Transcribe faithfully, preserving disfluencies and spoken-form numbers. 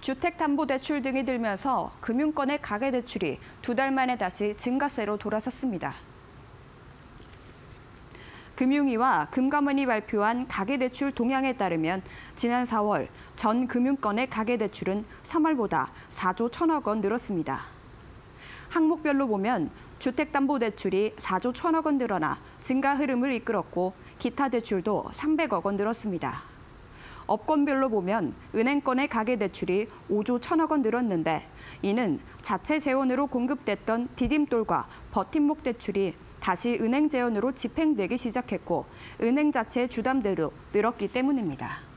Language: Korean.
주택담보대출 등이 들면서 금융권의 가계대출이 두 달 만에 다시 증가세로 돌아섰습니다. 금융위와 금감원이 발표한 가계대출 동향에 따르면 지난 사월 전 금융권의 가계대출은 삼월보다 사조 천억 원 늘었습니다. 항목별로 보면 주택담보대출이 사조 천억 원 늘어나 증가 흐름을 이끌었고 기타 대출도 삼백억 원 늘었습니다. 업권별로 보면 은행권의 가계대출이 오조 천억 원 늘었는데 이는 자체 재원으로 공급됐던 디딤돌과 버팀목 대출이 다시 은행 재원으로 집행되기 시작했고 은행 자체의 주담대로 늘었기 때문입니다.